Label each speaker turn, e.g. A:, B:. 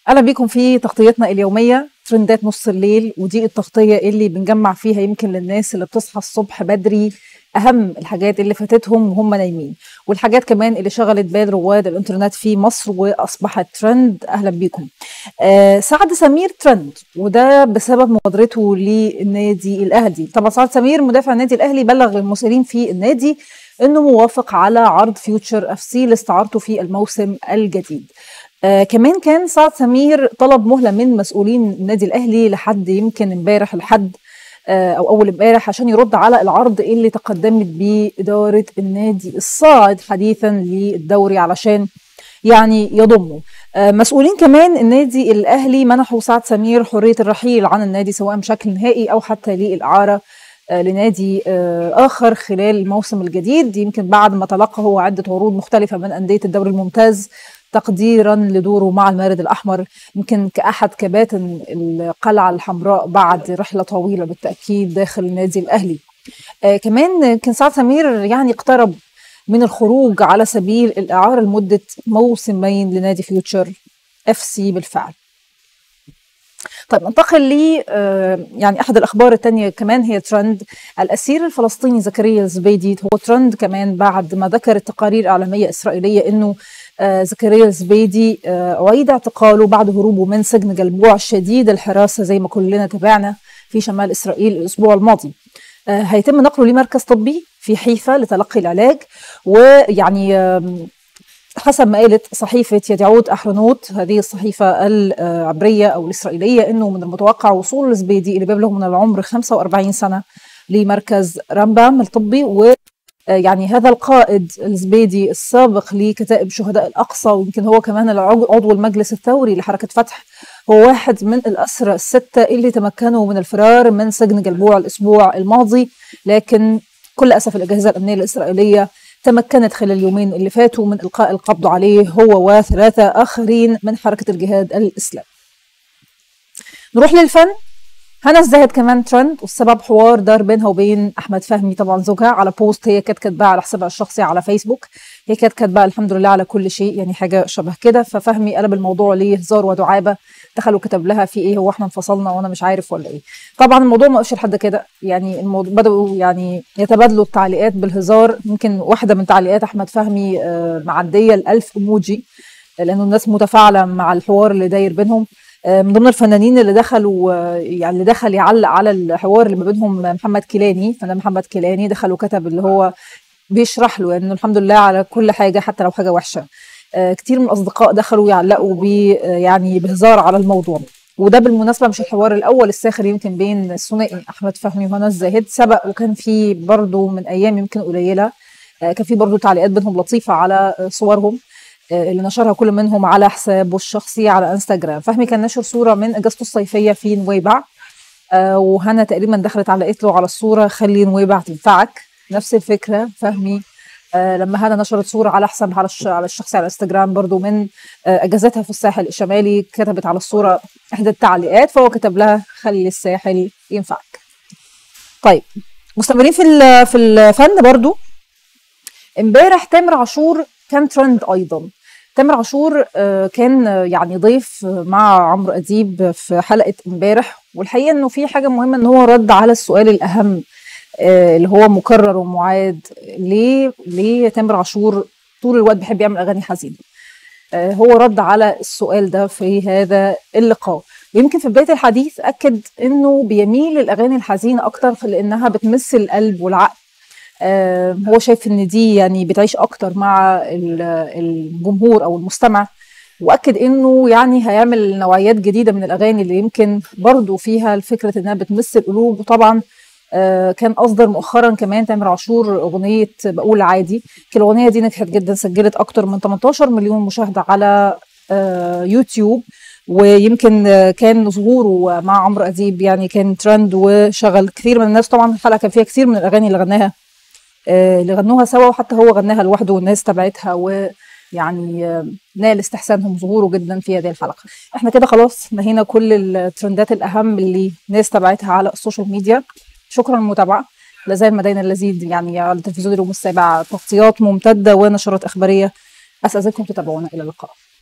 A: اهلا بيكم في تغطيتنا اليوميه ترندات نص الليل، ودي التغطيه اللي بنجمع فيها يمكن للناس اللي بتصحى الصبح بدري اهم الحاجات اللي فاتتهم وهم نايمين، والحاجات كمان اللي شغلت بال رواد الانترنت في مصر واصبحت ترند. اهلا بيكم. سعد سمير ترند، وده بسبب مبادرته للنادي الاهلي. طبعا سعد سمير مدافع النادي الاهلي بلغ المسؤولين في النادي انه موافق على عرض فيوتشر اف سي لاستعارته في الموسم الجديد. كمان كان سعد سمير طلب مهله من مسؤولين النادي الاهلي لحد يمكن امبارح لحد او اول امبارح عشان يرد على العرض اللي تقدمت بيه اداره النادي الصاعد حديثا للدوري علشان يعني يضمه. مسؤولين كمان النادي الاهلي منحوا سعد سمير حريه الرحيل عن النادي سواء بشكل نهائي او حتى للاعاره لنادي اخر خلال الموسم الجديد، يمكن بعد ما تلقى هو عده عروض مختلفه من انديه الدوري الممتاز تقديرا لدوره مع المارد الاحمر، يمكن كاحد كباتن القلعه الحمراء بعد رحله طويله بالتاكيد داخل النادي الاهلي. كمان كان سعد سمير يعني اقترب من الخروج على سبيل الاعاره لمده موسمين لنادي فيوتشر اف سي بالفعل. طيب ننتقل ل يعني احد الاخبار الثانيه كمان هي ترند. الاسير الفلسطيني زكريا الزبيدي هو ترند كمان بعد ما ذكرت تقارير اعلاميه اسرائيليه انه زكريا الزبيدي أعيد اعتقاله بعد هروبه من سجن جلبوع شديد الحراسة زي ما كلنا تابعنا في شمال إسرائيل الأسبوع الماضي. هيتم نقله لمركز طبي في حيفا لتلقي العلاج، ويعني حسب ما قالت صحيفة يدعوت أحرنوت هذه الصحيفة العبرية أو الإسرائيلية أنه من المتوقع وصول الزبيدي اللي بيبلغ من العمر 45 سنة لمركز رامبام الطبي. و يعني هذا القائد الزبيدي السابق لكتائب شهداء الأقصى، ويمكن هو كمان عضو المجلس الثوري لحركة فتح، هو واحد من الأسرى الستة اللي تمكنوا من الفرار من سجن جلبوع الأسبوع الماضي، لكن كل أسف الأجهزة الأمنية الإسرائيلية تمكنت خلال اليومين اللي فاتوا من إلقاء القبض عليه هو و3 آخرين من حركة الجهاد الإسلامي. نروح للفن. هنا الزاهد كمان ترند، والسبب حوار دار بينها وبين احمد فهمي طبعا زوجها على بوست هي كانت كاتباه على حسابها الشخصي على فيسبوك. هي كانت كاتباه الحمد لله على كل شيء، يعني حاجه شبه كده، ففهمي قلب الموضوع ليه هزار ودعابه، دخل وكتب لها في ايه، هو احنا انفصلنا وانا مش عارف ولا ايه. طبعا الموضوع ما وقفش لحد كده، يعني الموضوع بداوا يعني يتبادلوا التعليقات بالهزار. يمكن واحده من تعليقات احمد فهمي معديه ال1000 ايموجي لانه الناس متفاعله مع الحوار اللي داير بينهم. من ضمن الفنانين اللي دخلوا يعني اللي دخل يعلق على الحوار اللي ما بينهم محمد كيلاني، فنان محمد كيلاني دخل وكتب اللي هو بيشرح له انه الحمد لله على كل حاجه حتى لو حاجه وحشه. كتير من الاصدقاء دخلوا يعلقوا يعني بهزار على الموضوع. وده بالمناسبه مش الحوار الاول الساخر يمكن بين الثنائي احمد فهمي وهنا الزاهد، سبق وكان في برضه من ايام يمكن قليله كان في برضه تعليقات بينهم لطيفه على صورهم اللي نشرها كل منهم على حسابه الشخصي على انستغرام. فهمي كان نشر صوره من اجازته الصيفيه في نويبع، وهنا تقريبا دخلت علقت له على الصوره خلي نويبع تنفعك. نفس الفكره فهمي لما هنا نشرت صوره على حسابها على الشخصي على انستغرام برضو من اجازتها في الساحل الشمالي، كتبت على الصوره احدى التعليقات فهو كتب لها خلي الساحل ينفعك. طيب مستمرين في الفن برضو. امبارح تامر عاشور كان ترند ايضا. تامر عاشور كان يعني ضيف مع عمرو اديب في حلقه امبارح، والحقيقه انه في حاجه مهمه ان هو رد على السؤال الاهم اللي هو مكرر ومعاد، ليه تامر عاشور طول الوقت بيحب يعمل اغاني حزينه. هو رد على السؤال ده في هذا اللقاء، ويمكن في بدايه الحديث اكد انه بيميل للاغاني الحزينه اكتر لانها بتمس القلب والعقل. هو شايف ان دي يعني بتعيش اكتر مع الجمهور او المستمع، واكد انه يعني هيعمل نوعيات جديده من الاغاني اللي يمكن برضو فيها الفكره انها بتمس القلوب. وطبعا كان اصدر مؤخرا كمان تامر عاشور اغنيه بقول عادي، الاغنيه دي نجحت جدا، سجلت اكتر من 18 مليون مشاهده على يوتيوب، ويمكن كان ظهوره مع عمرو اديب يعني كان ترند وشغل كثير من الناس. طبعا الحلقه كان فيها كثير من الاغاني اللي غنوها سوا، وحتى هو غناها لوحده والناس تبعتها، ويعني نال استحسانهم ظهوره جدا في هذه الحلقه. احنا كده خلاص نهينا كل الترندات الاهم اللي الناس تبعتها على السوشيال ميديا. شكرا للمتابعه، لا زال مدينا اللذيذ يعني على التلفزيون اليوم السابع تغطيات ممتده ونشرات اخباريه. اسألكم تتابعونا، الى اللقاء.